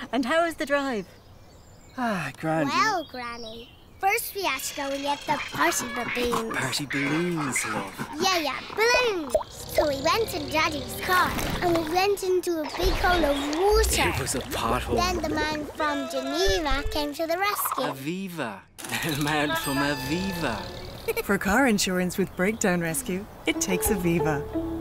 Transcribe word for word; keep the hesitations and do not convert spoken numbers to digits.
And how was the drive? Ah, grand. Well, Granny, first we had to go and get the party balloons. Party balloons, love. Yeah, yeah, balloons. So we went in Daddy's car and we went into a big hole of water. It was a pothole. Then the man from Geneva came to the rescue. Aviva. The man from Aviva. For car insurance with breakdown rescue, it takes Aviva.